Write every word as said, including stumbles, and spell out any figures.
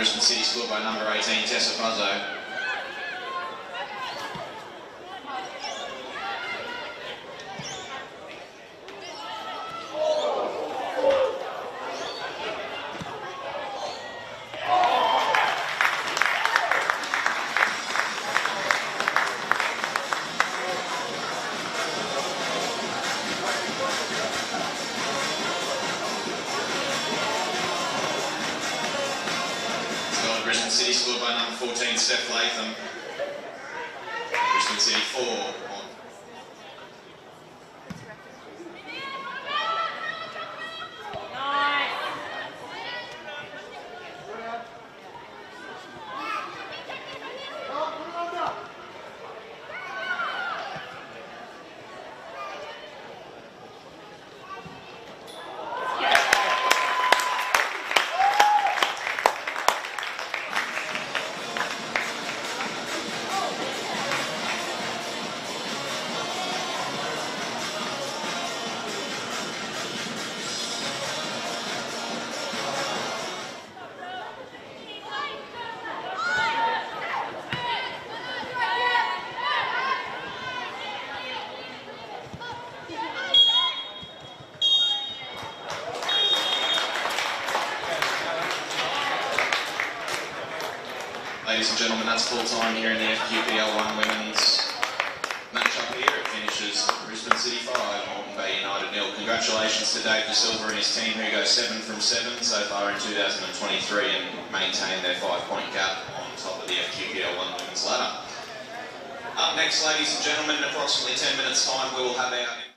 Brisbane City scored by number eighteen, Tessa Fuzzo. Brisbane City scored by number fourteen, Steph Latham. Brisbane City four. Ladies and gentlemen, that's full time here in the F Q P L one Women's match up here. It finishes Brisbane City five, Moreton Bay United nil. Congratulations to Dave De Silva and his team, who go seven from seven so far in two thousand twenty-three and maintain their five-point gap on top of the F Q P L one Women's ladder. Up next, ladies and gentlemen, in approximately ten minutes' time, we will have our